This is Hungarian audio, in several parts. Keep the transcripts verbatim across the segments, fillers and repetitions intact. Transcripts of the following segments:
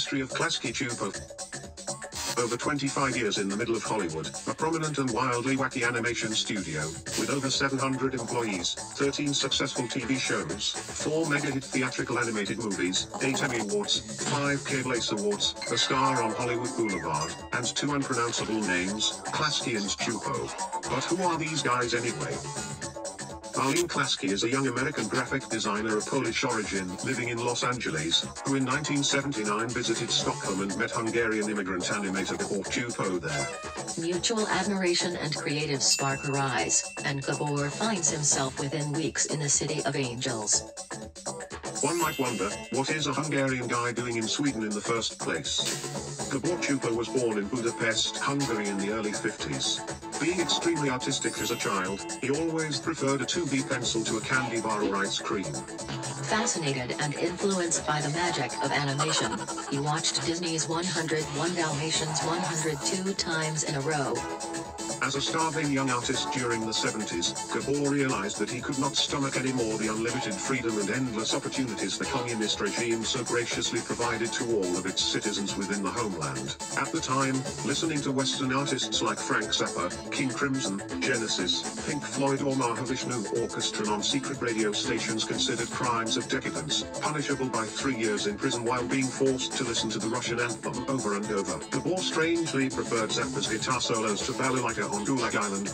history of Klasky Csupo. Over twenty-five years in the middle of Hollywood, a prominent and wildly wacky animation studio, with over seven hundred employees, thirteen successful T V shows, four mega-hit theatrical animated movies, eight Emmy Awards, five Cable Ace Awards, a star on Hollywood Boulevard, and two unpronounceable names, Klasky and Csupo. But who are these guys anyway? Arlene Klasky is a young American graphic designer of Polish origin, living in Los Angeles, who in nineteen seventy-nine visited Stockholm and met Hungarian immigrant animator Gabor Csupo there. Mutual admiration and creative spark arise, and Gabor finds himself within weeks in the City of Angels. One might wonder, what is a Hungarian guy doing in Sweden in the first place? Gabor Csupo was born in Budapest, Hungary in the early fifties. Being extremely artistic as a child, he always preferred a two B pencil to a candy bar or ice cream. Fascinated and influenced by the magic of animation, he watched Disney's one oh one Dalmatians one hundred two times in a row. As a starving young artist during the seventies, Gabor realized that he could not stomach anymore the unlimited freedom and endless opportunities the communist regime so graciously provided to all of its citizens within the homeland. At the time, listening to Western artists like Frank Zappa, King Crimson, Genesis, Pink Floyd or Mahavishnu Orchestra on secret radio stations considered crimes of decadence, punishable by three years in prison while being forced to listen to the Russian anthem over and over. Gabor strangely preferred Zappa's guitar solos to Balalaika on Gulag Island.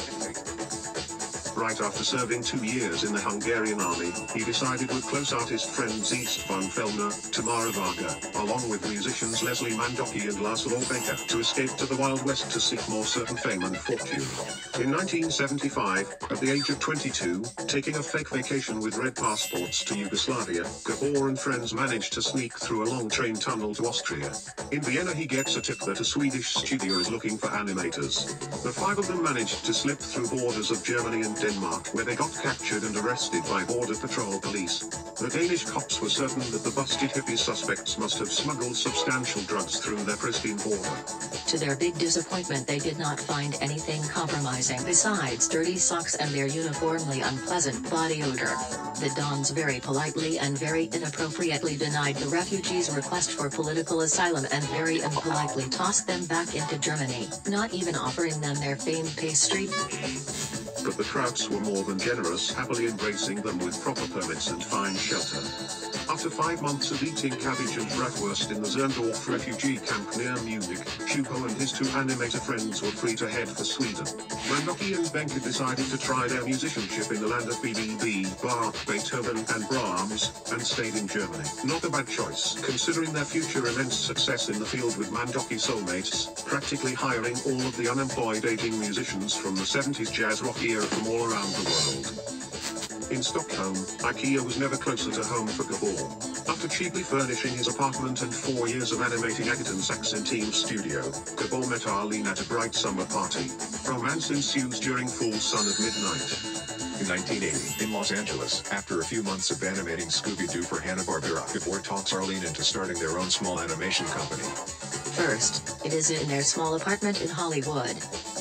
Right after serving two years in the Hungarian army, he decided with close artist friends Istvan Fellner, Tamara Varga, along with musicians Leslie Mandoki and Laszlo Baker, to escape to the Wild West to seek more certain fame and fortune. In nineteen seventy-five, at the age of twenty-two, taking a fake vacation with red passports to Yugoslavia, Gabor and friends managed to sneak through a long train tunnel to Austria. In Vienna he gets a tip that a Swedish studio is looking for animators. The five of them managed to slip through borders of Germany and Denmark, where they got captured and arrested by Border Patrol police. The Danish cops were certain that the busted hippie suspects must have smuggled substantial drugs through their pristine border. To their big disappointment, they did not find anything compromising besides dirty socks and their uniformly unpleasant body odor. The Dons very politely and very inappropriately denied the refugees' request for political asylum and very impolitely tossed them back into Germany, not even offering them their famed pastry. But the Krauts were more than generous, happily embracing them with proper permits and fine shelter. After five months of eating cabbage and bratwurst in the Zerndorf refugee camp near Munich, Csupo and his two animator friends were free to head for Sweden. Mandoki and Benke decided to try their musicianship in the land of B B B, Bach, Beethoven, and Brahms, and stayed in Germany. Not a bad choice, considering their future immense success in the field with Mandoki soulmates, practically hiring all of the unemployed aging musicians from the seventies jazz rock era from all around the world. In Stockholm, IKEA was never closer to home for Gabor. After cheaply furnishing his apartment and four years of animating Agaton Saxon Team Studio, Gabor met Arlene at a bright summer party. Romance ensues during full sun at midnight. In nineteen eighty, in Los Angeles, after a few months of animating Scooby-Doo for Hanna-Barbera, Gabor talks Arlene into starting their own small animation company. First, it is in their small apartment in Hollywood.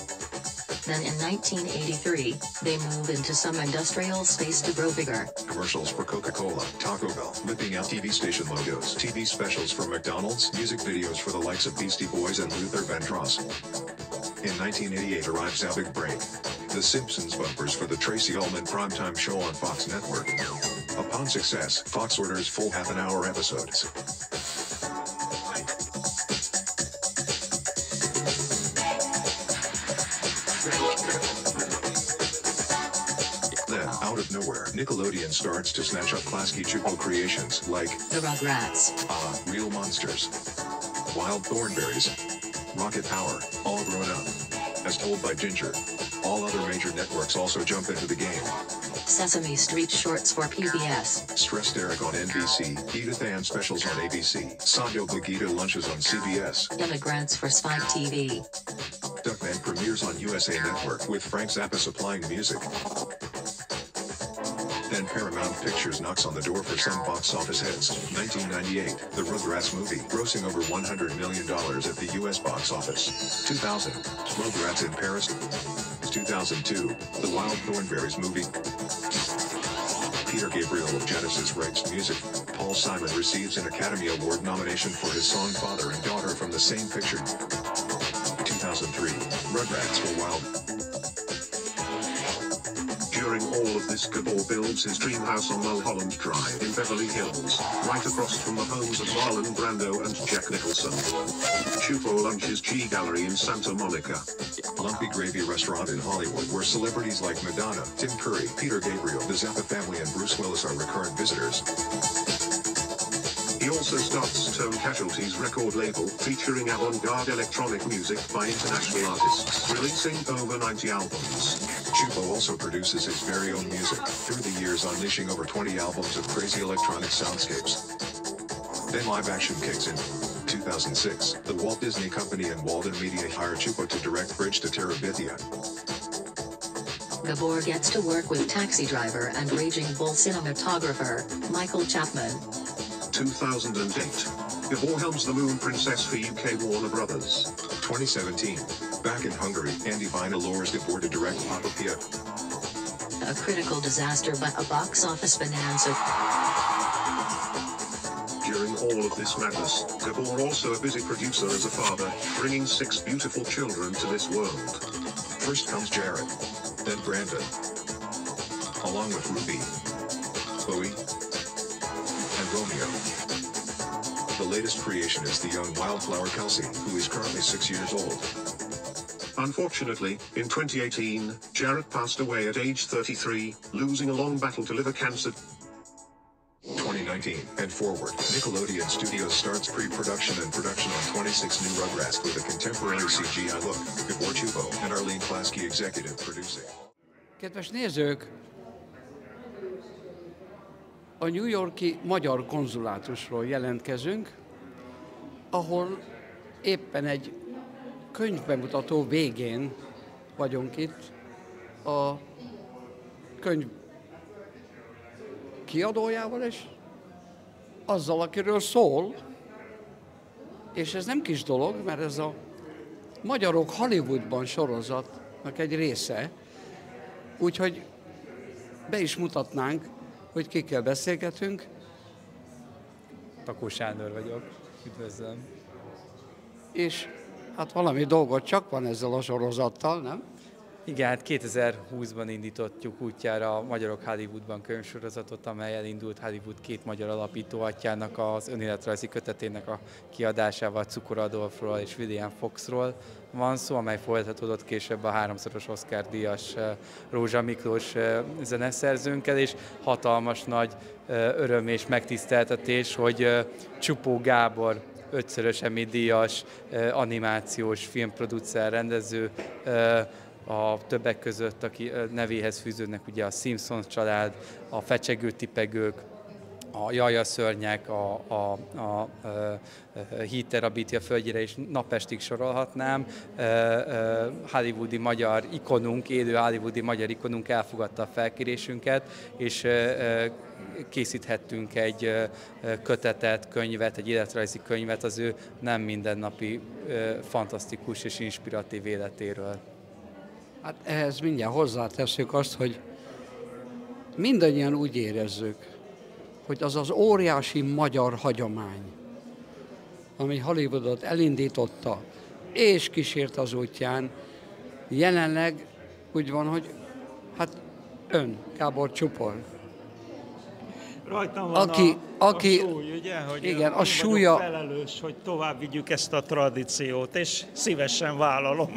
Then in nineteen eighty-three, they move into some industrial space to grow bigger. Commercials for Coca-Cola, Taco Bell, whipping out T V station logos, T V specials for McDonald's, music videos for the likes of Beastie Boys and Luther Vandross. In nineteen eighty-eight arrives Our Big Break. The Simpsons bumpers for the Tracy Ullman primetime show on Fox Network. Upon success, Fox orders full half-an-hour episodes. Then, out of nowhere, Nickelodeon starts to snatch up Klasky Csupo creations like The Rugrats, Ah, Real Monsters, Wild Thornberrys, Rocket Power, all grown up. As told by Ginger. All other major networks also jump into the game. Sesame Street shorts for P B S. Stressed Eric on N B C, Edith Ann specials on A B C, Sanyo Bagita lunches on C B S. Immigrants for Spike T V. Duckman premieres on U S A Network with Frank Zappa supplying the music. Then Paramount Pictures knocks on the door for some box office hits. nineteen ninety-eight, The Rugrats movie, grossing over one hundred million dollars at the U S box office. two thousand, Rugrats in Paris. two thousand two, The Wild Thornberrys movie. P Peter Gabriel of Genesis writes music. Paul Simon receives an Academy Award nomination for his song Father and Daughter from the same picture. two thousand three, Rugrats Were Wild. During all of this, Gabor builds his dream house on Mulholland Drive in Beverly Hills, right across from the homes of Marlon Brando and Jack Nicholson. Chupo Lunch's G Gallery in Santa Monica. Lumpy Gravy Restaurant in Hollywood, where celebrities like Madonna, Tim Curry, Peter Gabriel, the Zappa family and Bruce Willis are recurrent visitors. He also starts Tone Casualty's record label, featuring avant-garde electronic music by international artists, releasing over ninety albums. Chupo also produces his very own music, through the years unleashing over twenty albums of crazy electronic soundscapes. Then live action kicks in. two thousand six, the Walt Disney Company and Walden Media hire Chupo to direct Bridge to Terabithia. Gabor gets to work with Taxi Driver and Raging Bull cinematographer, Michael Chapman. two thousand eight. Gabor helms The Moon Princess for U K Warner Brothers. twenty seventeen, back in Hungary, Andy Vina lures Gabor to direct Papa Pia. A critical disaster but a box office bonanza. During all of this madness, Gabor also a busy producer as a father, bringing six beautiful children to this world. First comes Jared, then Brandon, along with Ruby, Chloe, and Romeo. The latest creation is the young wildflower Kelsey, who is currently six years old. Unfortunately, in twenty eighteen, Jared passed away at age thirty-three, losing a long battle to liver cancer. twenty nineteen and forward, Nickelodeon Studios starts pre-production and production on twenty-six new Rugrats with a contemporary C G I look. Gabor Chupo and Arlene Klasky executive producing. Kedves nézők! A New York-i magyar konzulátusról jelentkezünk, ahol éppen egy könyvbemutató végén vagyunk itt. A könyv kiadójával és azzal, akiről szól, és ez nem kis dolog, mert ez a Magyarok Hollywoodban sorozatnak egy része, úgyhogy be is mutatnánk, hogy kikkel beszélgetünk. Takó Sándor vagyok, üdvözlöm. És hát valami dolgot csak van ezzel a sorozattal, nem? Igen, hát kétezer-húszban indítottuk útjára a Magyarok Hollywoodban könyvsorozatot, amely elindult Hollywood két magyar alapítóatyjának az önéletrajzi kötetének a kiadásával, Cukor Adolfról és William Foxról van szó, amely folytatódott később a háromszoros Oscar-díjas Rózsa Miklós zeneszerzőnkkel, és hatalmas nagy öröm és megtiszteltetés, hogy Csupó Gábor, ötszörös Emmy-díjas animációs filmproducer, rendező, a többek között, aki nevéhez fűződnek ugye a Simpsons család, a Fecsegő tipegők, a Jaja szörnyek, a, a, a, a, a Hídterabítia földjére is napestig sorolhatnám. Hollywoodi magyar ikonunk, élő hollywoodi magyar ikonunk elfogadta a felkérésünket, és készíthettünk egy kötetet, könyvet, egy életrajzi könyvet az ő nem mindennapi, fantasztikus és inspiratív életéről. Hát ehhez mindjárt hozzáteszünk azt, hogy mindannyian úgy érezzük, hogy az az óriási magyar hagyomány, ami Hollywoodot elindította és kísért az útján, jelenleg úgy van, hogy hát ön, Gábor Csupor. Rajtam van aki, a, aki, a súly, ugye? Hogy igen, a én súlya... vagyok felelős, hogy tovább vigyük ezt a tradíciót, és szívesen vállalom.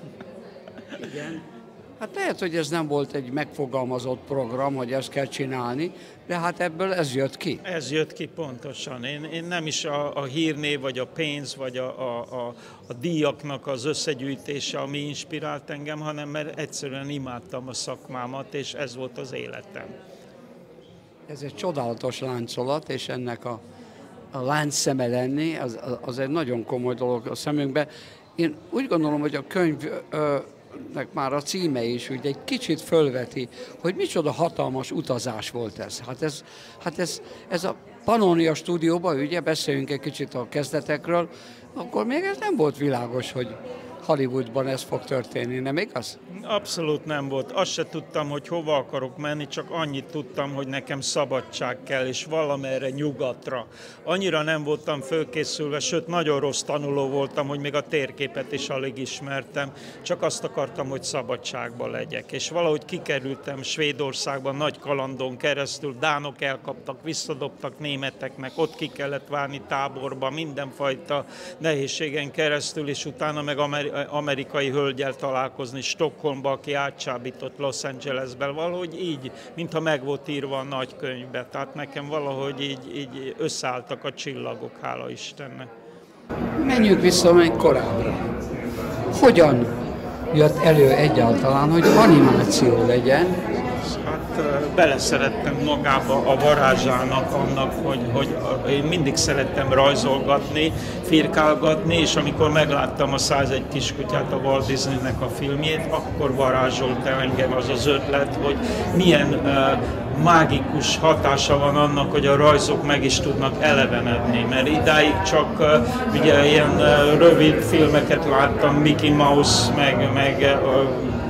Igen. Hát lehet, hogy ez nem volt egy megfogalmazott program, hogy ezt kell csinálni, de hát ebből ez jött ki. Ez jött ki pontosan. Én, én nem is a, a hírnév, vagy a pénz, vagy a, a, a, a díjaknak az összegyűjtése, ami inspirált engem, hanem mert egyszerűen imádtam a szakmámat, és ez volt az életem. Ez egy csodálatos láncolat, és ennek a, a láncszeme lenni, az, az egy nagyon komoly dolog a szemünkben. Én úgy gondolom, hogy a könyv... Ö, már a címe is ugye egy kicsit fölveti, hogy micsoda hatalmas utazás volt ez. Hát ez, hát ez, ez a Pannonia stúdióban, ugye beszéljünk egy kicsit a kezdetekről, akkor még ez nem volt világos, hogy, Hollywoodban ez fog történni, nem igaz? Abszolút nem volt. Azt se tudtam, hogy hova akarok menni, csak annyit tudtam, hogy nekem szabadság kell, és valamerre nyugatra. Annyira nem voltam fölkészülve, sőt, nagyon rossz tanuló voltam, hogy még a térképet is alig ismertem, csak azt akartam, hogy szabadságban legyek. És valahogy kikerültem Svédországban nagy kalandon keresztül, dánok elkaptak, visszadobtak németeknek, ott ki kellett várni táborba, mindenfajta nehézségen keresztül, és utána meg amerikai hölgyel találkozni Stockholmba, aki átcsábított Los Angelesben, valahogy így, mintha meg volt írva a nagykönyvbe. Tehát nekem valahogy így, így összeálltak a csillagok, hála Istennek. Menjünk vissza még korábbra. Hogyan jött elő egyáltalán, hogy animáció legyen? Hát beleszerettem magába a varázsának annak, hogy, hogy én mindig szerettem rajzolgatni, firkálgatni, és amikor megláttam a százegy kiskutyát, a Walt Disneynek a filmjét, akkor varázsolt el engem az az ötlet, hogy milyen uh, mágikus hatása van annak, hogy a rajzok meg is tudnak elevenedni, mert idáig csak uh, ugye ilyen uh, rövid filmeket láttam, Mickey Mouse, meg, meg uh,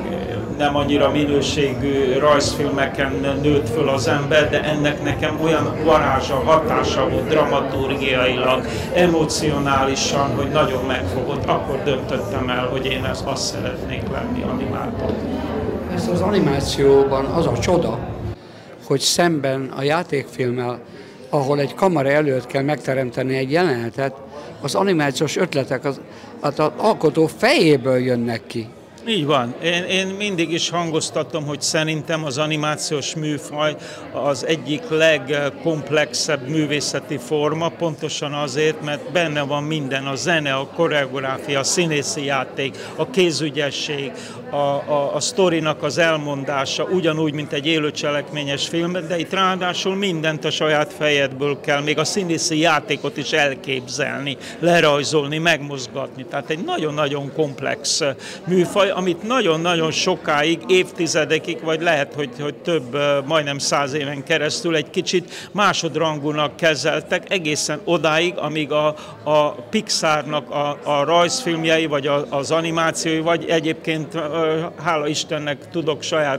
nem annyira minőségű rajzfilmeken nőtt föl az ember, de ennek nekem olyan varázsa, hatása volt dramaturgiailag, emocionálisan, hogy nagyon megfogott. Akkor döntöttem el, hogy én ezt azt szeretnék lenni, animátor. Ez az animációban az a csoda, hogy szemben a játékfilmmel, ahol egy kamera előtt kell megteremteni egy jelenetet, az animációs ötletek az, az alkotó fejéből jönnek ki. Így van. Én, én mindig is hangoztatom, hogy szerintem az animációs műfaj az egyik legkomplexebb művészeti forma, pontosan azért, mert benne van minden, a zene, a koreográfia, a színészi játék, a kézügyesség, a, a, a sztorinak az elmondása, ugyanúgy, mint egy élő cselekményes filmben, de itt ráadásul mindent a saját fejedből kell, még a színészi játékot is elképzelni, lerajzolni, megmozgatni. Tehát egy nagyon-nagyon komplex műfaj, amit nagyon-nagyon sokáig, évtizedekig, vagy lehet, hogy, hogy több, majdnem száz éven keresztül egy kicsit másodrangúnak kezeltek, egészen odáig, amíg a, a Pixarnak a, a rajzfilmjei, vagy a, az animációi, vagy egyébként, hála Istennek tudok saját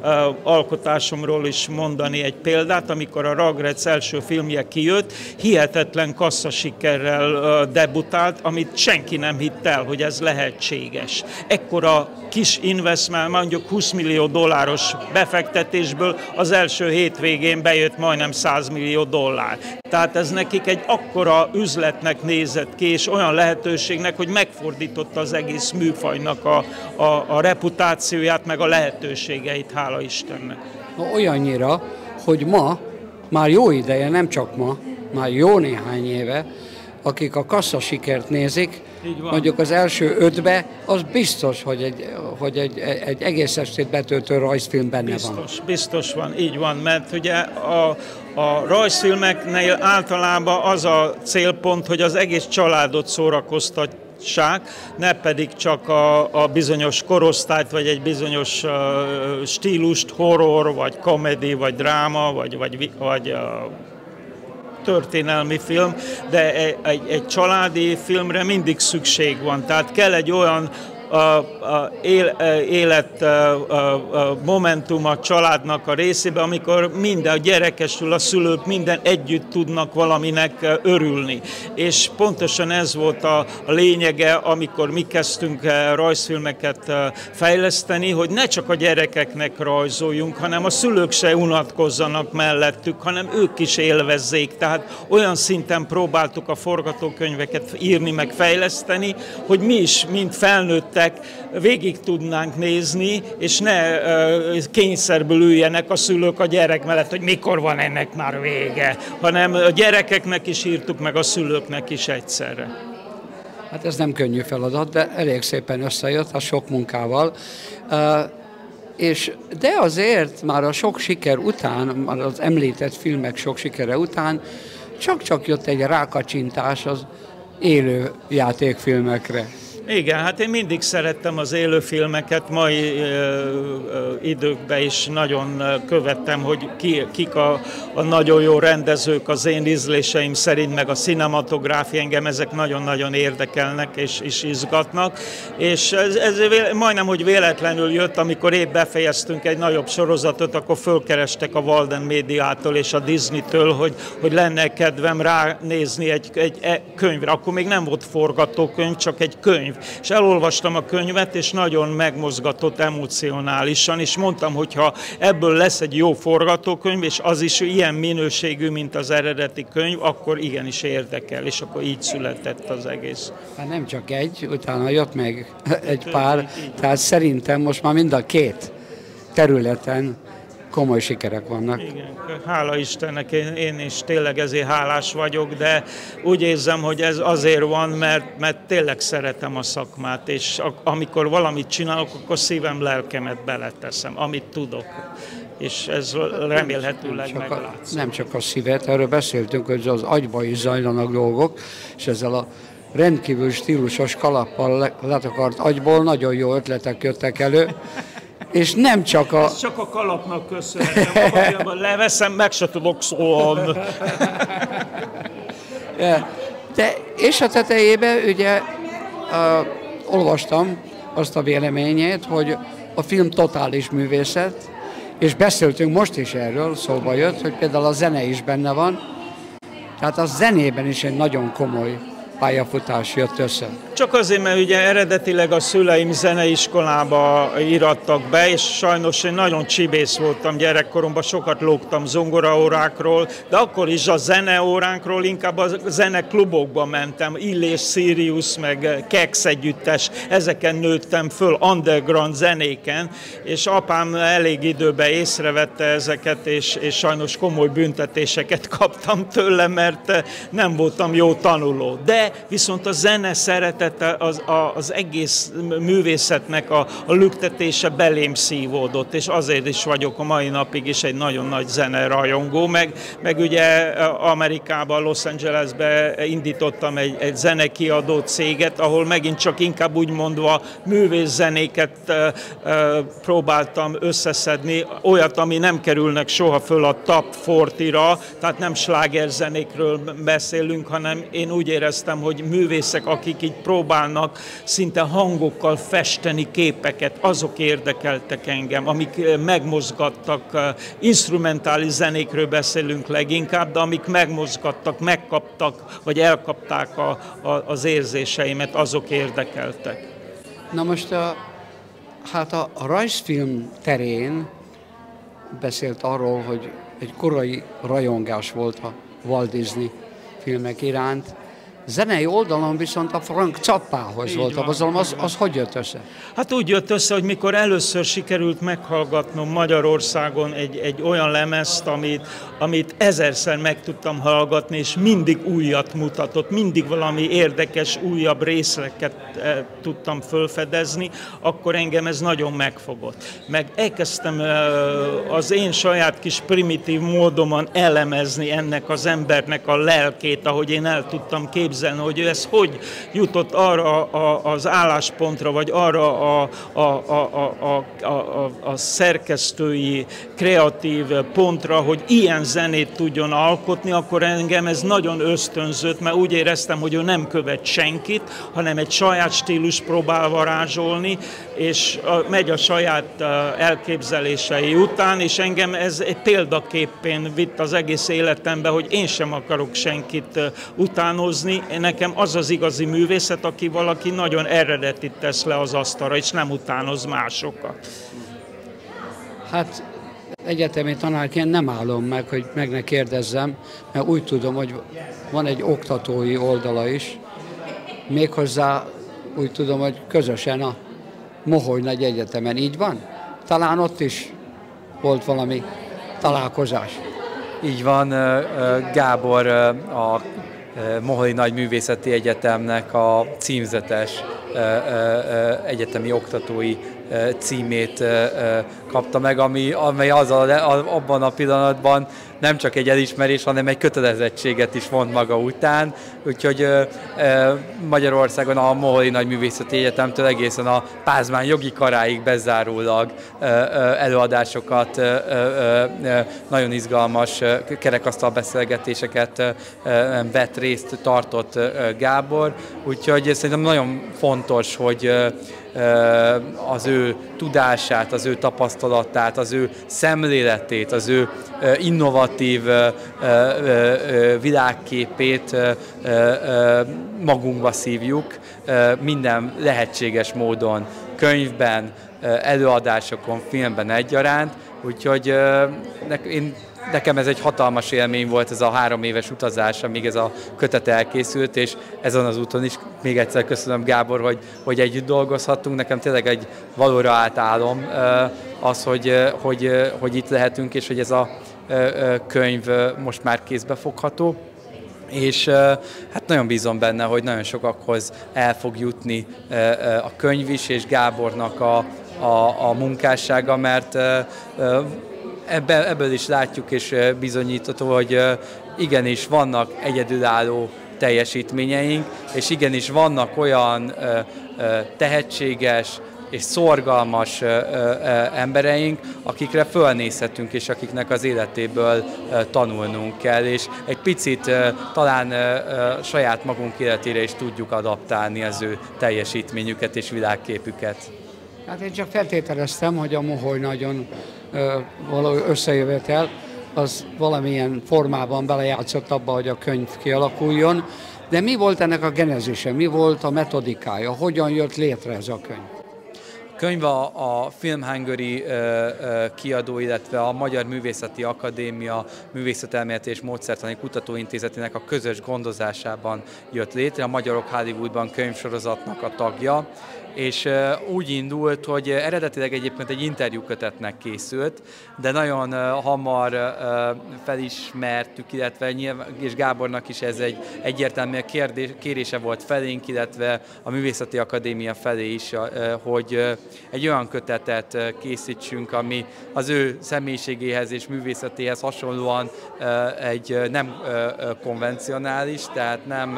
alkotásomról is mondani egy példát, amikor a Rugrats első filmje kijött, hihetetlen kasszasikerrel debutált, amit senki nem hitt el, hogy ez lehetséges. Ekkora kis investment, mondjuk húsz millió dolláros befektetésből az első hétvégén bejött majdnem száz millió dollár. Tehát ez nekik egy akkora üzletnek nézett ki, és olyan lehetőségnek, hogy megfordította az egész műfajnak a, a, a reputációját, meg a lehetőségeit, hála Istennek. Olyannyira, hogy ma, már jó ideje, nem csak ma, már jó néhány éve, akik a kasszasikert nézik, mondjuk az első ötbe, az biztos, hogy egy, hogy egy, egy egész estét betöltő rajzfilm benne biztos, van. Biztos van, így van, mert ugye a, a rajzfilmeknél általában az a célpont, hogy az egész családot szórakoztatják, ne pedig csak a, a bizonyos korosztályt, vagy egy bizonyos uh, stílust, horror, vagy komedi, vagy dráma, vagy, vagy, vagy uh, történelmi film, de egy, egy, egy családi filmre mindig szükség van. Tehát kell egy olyan a, a él, élet a, a momentum a családnak a részébe, amikor minden, a gyerekesül, a szülők minden együtt tudnak valaminek örülni. És pontosan ez volt a, a lényege, amikor mi kezdtünk rajzfilmeket fejleszteni, hogy ne csak a gyerekeknek rajzoljunk, hanem a szülők se unatkozzanak mellettük, hanem ők is élvezzék. Tehát olyan szinten próbáltuk a forgatókönyveket írni, meg fejleszteni, hogy mi is, mint felnőttek, végig tudnánk nézni, és ne uh, kényszerből üljenek a szülők a gyerek mellett, hogy mikor van ennek már vége, hanem a gyerekeknek is írtuk, meg a szülőknek is egyszerre. Hát ez nem könnyű feladat, de elég szépen összejött a sok munkával. Uh, és de azért már a sok siker után, már az említett filmek sok sikere után, csak-csak jött egy rákacsintás az élő játékfilmekre. Igen, hát én mindig szerettem az élőfilmeket, mai ö, ö, időkben is nagyon követtem, hogy ki, kik a, a nagyon jó rendezők az én ízléseim szerint, meg a cinematográfia, engem ezek nagyon-nagyon érdekelnek és, és izgatnak, és ez, ez majdnem, hogy véletlenül jött, amikor épp befejeztünk egy nagyobb sorozatot, akkor fölkerestek a Walden Médiától és a Disney-től, hogy, hogy lenne kedvem ránézni egy, egy könyvre. Akkor még nem volt forgatókönyv, csak egy könyv. És elolvastam a könyvet, és nagyon megmozgatott emocionálisan, és mondtam, hogy ha ebből lesz egy jó forgatókönyv, és az is ilyen minőségű, mint az eredeti könyv, akkor igenis érdekel, és akkor így született az egész. Hát nem csak egy, utána jött meg egy pár, tehát szerintem most már mind a két területen komoly sikerek vannak. Igen, hála Istennek, én, én is tényleg ezért hálás vagyok, de úgy érzem, hogy ez azért van, mert, mert tényleg szeretem a szakmát, és amikor valamit csinálok, akkor szívem, lelkemet beleteszem, amit tudok. És ez remélhetőleg nem meglátszik. Nem csak a szívet, erről beszéltünk, hogy az agyba is zajlanak dolgok, és ezzel a rendkívül stílusos kalappal letakart agyból nagyon jó ötletek jöttek elő. És nem csak a... Ez csak a kalapnak köszönhetem, leveszem, meg se tudok szólni. De, és a tetejében ugye uh, olvastam azt a véleményét, hogy a film totális művészet, és beszéltünk most is erről, szóba jött, hogy például a zene is benne van, tehát a zenében is egy nagyon komoly pályafutás jött össze. Csak azért, mert ugye eredetileg a szüleim zeneiskolába írattak be, és sajnos én nagyon csibész voltam gyerekkoromban, sokat lógtam zongoraórákról, de akkor is a zeneóránkról inkább a zeneklubokba mentem, Illés, Sirius, meg Kex együttes, ezeken nőttem föl, underground zenéken, és apám elég időben észrevette ezeket, és, és sajnos komoly büntetéseket kaptam tőle, mert nem voltam jó tanuló. De viszont a zene szeretete, az, az egész művészetnek a, a lüktetése belém szívódott, és azért is vagyok a mai napig is egy nagyon nagy zenerajongó, meg, meg ugye Amerikában, Los Angelesben indítottam egy, egy zenekiadó céget, ahol megint csak inkább úgy mondva művészzenéket e, e, próbáltam összeszedni, olyat, ami nem kerülnek soha föl a top negyvenra, tehát nem slágerzenékről beszélünk, hanem én úgy éreztem, hogy művészek, akik így próbálnak szinte hangokkal festeni képeket, azok érdekeltek engem, amik megmozgattak, instrumentális zenékről beszélünk leginkább, de amik megmozgattak, megkaptak, vagy elkapták a, a, az érzéseimet, azok érdekeltek. Na most a, hát a, a rajzfilm terén beszélt arról, hogy egy korai rajongás volt a Walt Disney filmek iránt. Zenei oldalon viszont a Frank Zappához volt a bazalom, az, az hogy jött össze? Hát úgy jött össze, hogy mikor először sikerült meghallgatnom Magyarországon egy, egy olyan lemezt, amit, amit ezerszer meg tudtam hallgatni, és mindig újat mutatott, mindig valami érdekes, újabb részleket e, tudtam felfedezni, akkor engem ez nagyon megfogott. Meg elkezdtem e, az én saját kis primitív módomon elemezni ennek az embernek a lelkét, ahogy én el tudtam képzelni, hogy ő ez hogy jutott arra a, az álláspontra, vagy arra a, a, a, a, a, a, a szerkesztői, kreatív pontra, hogy ilyen zenét tudjon alkotni, akkor engem ez nagyon ösztönzött, mert úgy éreztem, hogy ő nem követ senkit, hanem egy saját stílus próbál varázsolni, és megy a saját elképzelései után, és engem ez egy példaképpen vitt az egész életembe, hogy én sem akarok senkit utánozni. Nekem az az igazi művészet, aki valaki nagyon eredetit tesz le az asztalra, és nem utánoz másokat. Hát egyetemi tanárként nem állom meg, hogy meg ne kérdezzem, mert úgy tudom, hogy van egy oktatói oldala is, méghozzá úgy tudom, hogy közösen a Moholy Nagy Egyetemen. Így van? Talán ott is volt valami találkozás. Így van, Gábor a Moholy Nagy Művészeti Egyetemnek a címzetes egyetemi oktatói címét kapta meg, ami, amely az a, abban a pillanatban nem csak egy elismerés, hanem egy kötelezettséget is vont maga után. Úgyhogy Magyarországon a Moholy Nagyművészeti Egyetemtől egészen a Pázmány jogi karáig bezárólag előadásokat, nagyon izgalmas kerekasztal beszélgetéseket vett részt, tartott Gábor. Úgyhogy szerintem nagyon fontos, hogy az ő tudását, az ő tapasztalatát, az ő szemléletét, az ő innovatív világképét magunkba szívjuk minden lehetséges módon, könyvben, előadásokon, filmben egyaránt. Úgyhogy én Nekem ez egy hatalmas élmény volt, ez a három éves utazás, amíg ez a kötet elkészült, és ezen az úton is még egyszer köszönöm, Gábor, hogy, hogy együtt dolgozhattunk. Nekem tényleg egy valóra állt álom az, hogy, hogy, hogy itt lehetünk, és hogy ez a könyv most már kézbe fogható. És hát nagyon bízom benne, hogy nagyon sokakhoz el fog jutni a könyv is, és Gábornak a, a, a munkássága, mert Ebből, ebből is látjuk és bizonyítható, hogy igenis vannak egyedülálló teljesítményeink, és igenis vannak olyan tehetséges és szorgalmas embereink, akikre fölnézhetünk, és akiknek az életéből tanulnunk kell, és egy picit talán saját magunk életére is tudjuk adaptálni az ő teljesítményüket és világképüket. Hát én csak feltételeztem, hogy a Moholy nagyon való összejövetel, az valamilyen formában belejátszott abba, hogy a könyv kialakuljon. De mi volt ennek a genezise, mi volt a metodikája, hogyan jött létre ez a könyv? A könyv a, a Film Hungary kiadó, illetve a Magyar Művészeti Akadémia Művészetelméleti és Módszertani Kutatóintézetének a közös gondozásában jött létre, a Magyarok Hollywoodban könyvsorozatnak a tagja, és úgy indult, hogy eredetileg egyébként egy interjúkötetnek készült, de nagyon hamar felismertük, illetve nyilván, és Gábornak is ez egy egyértelmű kérdés, kérése volt felénk, illetve a Művészeti Akadémia felé is, hogy egy olyan kötetet készítsünk, ami az ő személyiségéhez és művészetéhez hasonlóan egy nem konvencionális, tehát nem,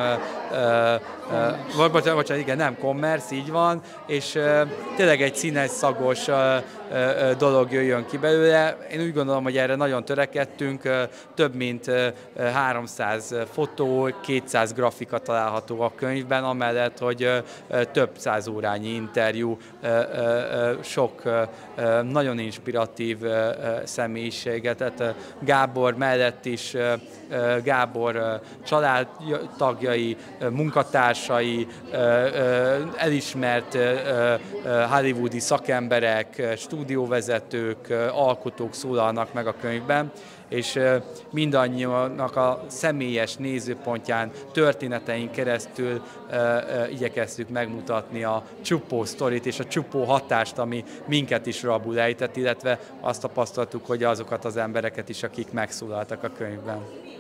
vagy, bocsánat, igen, nem kommersz, így van, és uh, tényleg egy színes, szagos uh, uh, dolog jöjjön ki belőle. Én úgy gondolom, hogy erre nagyon törekedtünk, uh, több mint uh, háromszáz fotó, kétszáz grafika található a könyvben, amellett, hogy uh, több száz órányi interjú, uh, uh, sok uh, uh, nagyon inspiratív uh, személyiséget, tehát uh, Gábor mellett is uh, uh, Gábor uh, családtagjai, uh, munkatársai, uh, uh, elismert hollywoodi szakemberek, stúdióvezetők, alkotók szólalnak meg a könyvben, és mindannyiunknak a személyes nézőpontján, történetein keresztül igyekeztük megmutatni a csupó sztorit és a csupó hatást, ami minket is rabul ejtett, illetve azt tapasztaltuk, hogy azokat az embereket is, akik megszólaltak a könyvben.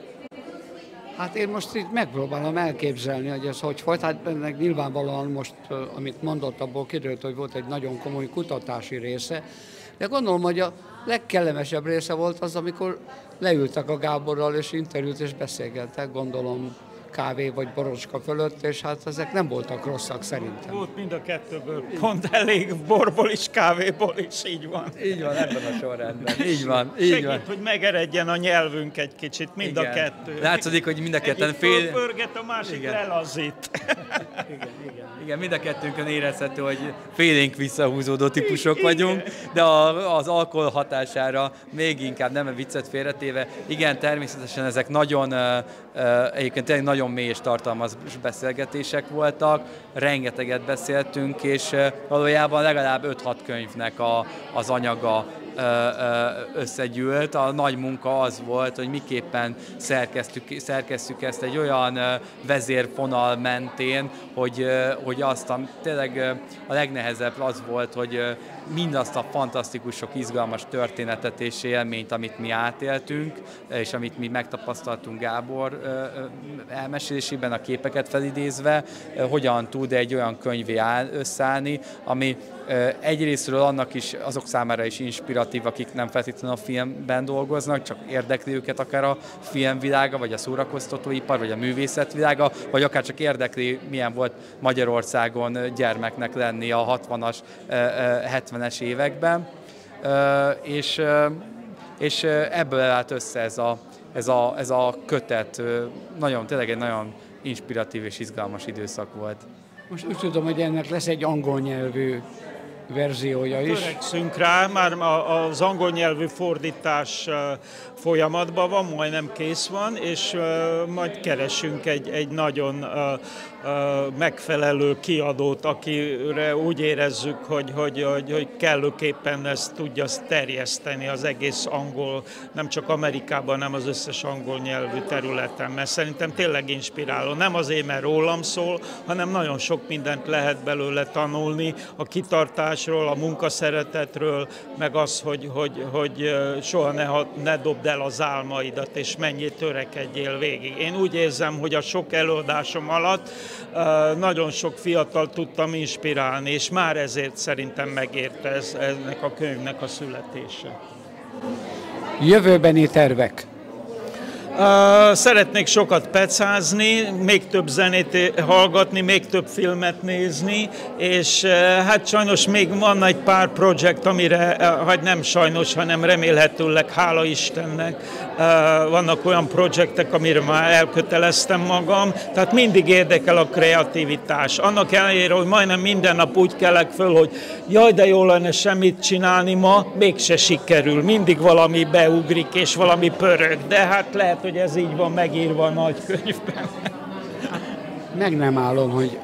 Hát én most itt megpróbálom elképzelni, hogy ez hogy volt. Hát ennek nyilvánvalóan most, amit mondott, abból kiderült, hogy volt egy nagyon komoly kutatási része, de gondolom, hogy a legkellemesebb része volt az, amikor leültek a Gáborral, és interjút és beszélgettek, gondolom kávé vagy borocska fölött, és hát ezek nem voltak rosszak szerintem. Volt mind a kettőből, pont elég borból is, kávéból is, így van. Így van, ebben a sorrendben. Így van, így Segít, van. hogy megeredjen a nyelvünk egy kicsit, mind igen. A kettő. Látszik, hogy mind a ketten Egyik fél... fölpörget, a másik igen. Lelazít. Igen, igen. Igen, mind a kettőnkön érezhető, hogy félénk visszahúzódó típusok vagyunk, de a, az alkohol hatására még inkább, nem viccet félretéve. Igen, természetesen ezek nagyon, egyébként tényleg nagyon mély és tartalmas beszélgetések voltak, rengeteget beszéltünk, és valójában legalább öt-hat könyvnek a, az anyaga összegyűlt. A nagy munka az volt, hogy miképpen szerkesztjük, szerkesztjük ezt egy olyan vezérfonal mentén, hogy, hogy azt a, tényleg a legnehezebb az volt, hogy mindazt a fantasztikus, sok izgalmas történetet és élményt, amit mi átéltünk, és amit mi megtapasztaltunk Gábor elmesélésében, a képeket felidézve, hogyan tud egy olyan könyvé összeállni, ami egyrésztről annak is, azok számára is inspiratív, akik nem feltétlenül a filmben dolgoznak, csak érdekli őket akár a filmvilága, vagy a szórakoztatóipar, vagy a művészetvilága, vagy akár csak érdekli, milyen volt Magyarországon gyermeknek lenni a hatvanas, hetvenes években. És, és ebből állt össze ez a, ez a, ez a kötet. Nagyon, tényleg egy nagyon inspiratív és izgalmas időszak volt. Most úgy tudom, hogy ennek lesz egy angol nyelvű verziója is. Törekszünk rá, már az angol nyelvű fordítás folyamatban van, majdnem kész van, és majd keresünk egy, egy nagyon megfelelő kiadót, akire úgy érezzük, hogy, hogy, hogy, hogy kellőképpen ezt tudja terjeszteni az egész angol, nem csak Amerikában, hanem az összes angol nyelvű területen, mert szerintem tényleg inspiráló. Nem azért, mert rólam szól, hanem nagyon sok mindent lehet belőle tanulni, a kitartásról, a munkaszeretetről, meg az, hogy, hogy, hogy soha ne, ne dobd el az álmaidat, és mennyit törekedjél végig. Én úgy érzem, hogy a sok előadásom alatt nagyon sok fiatal tudtam inspirálni, és már ezért szerintem megérte ez, ennek a könyvnek a születése. Jövőbeni tervek? Uh, szeretnék sokat pecázni, még több zenét hallgatni, még több filmet nézni, és uh, hát sajnos még van egy pár projekt, amire, uh, hát nem sajnos, hanem remélhetőleg, hála Istennek, uh, vannak olyan projektek, amire már elköteleztem magam, tehát mindig érdekel a kreativitás. Annak ellenére, hogy majdnem minden nap úgy kelek föl, hogy jaj, de jó lenne semmit csinálni ma, mégse sikerül, mindig valami beugrik, és valami pörög, de hát lehet, hogy ez így van megírva a nagy könyvben. Meg nem állom, hogy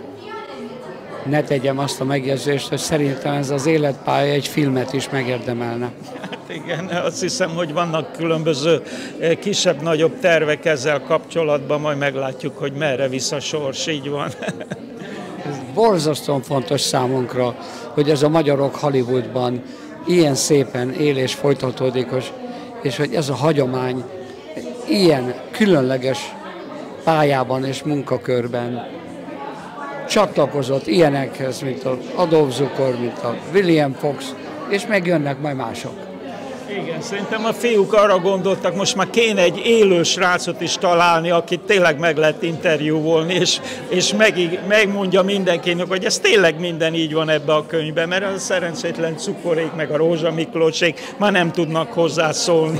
ne tegyem azt a megjegyzést, hogy szerintem ez az életpálya egy filmet is megérdemelne. Hát igen, azt hiszem, hogy vannak különböző kisebb-nagyobb tervek ezzel kapcsolatban, majd meglátjuk, hogy merre visz a sors, így van. Ez borzasztóan fontos számunkra, hogy ez a magyarok Hollywoodban ilyen szépen él és folytatódik, és hogy ez a hagyomány ilyen különleges pályában és munkakörben csatlakozott ilyenekhez, mint az Adolf Zukor, mint a William Fox, és megjönnek majd mások. Igen, szerintem a fiúk arra gondoltak, most már kéne egy élő srácot is találni, akit tényleg meg lehet interjúvolni, és, és meg, megmondja mindenkinek, hogy ez tényleg minden így van ebbe a könyvben, mert a szerencsétlen Cukorék meg a Rózsa Miklósék már nem tudnak hozzászólni.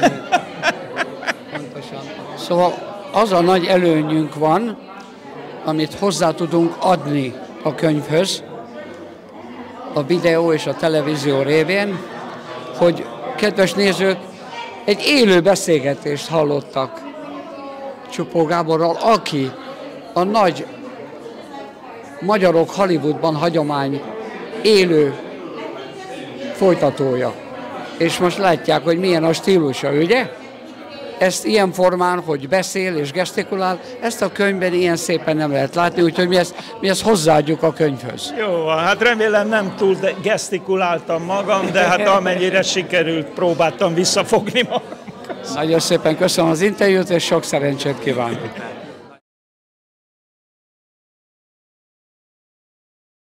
Szóval az a nagy előnyünk van, amit hozzá tudunk adni a könyvhöz, a videó és a televízió révén, hogy kedves nézők, egy élő beszélgetést hallottak Csupó Gáborral, aki a nagy magyarok Hollywoodban hagyomány élő folytatója. És most látják, hogy milyen a stílusa, ugye? Ezt ilyen formán, hogy beszél és gesztikulál, ezt a könyvben ilyen szépen nem lehet látni, úgyhogy mi ezt, mi ezt hozzáadjuk a könyvhöz. Jó, hát remélem nem túl gesztikuláltam magam, de hát amennyire sikerült, próbáltam visszafogni magam. Nagyon szépen köszönöm az interjút, és sok szerencsét kívánok.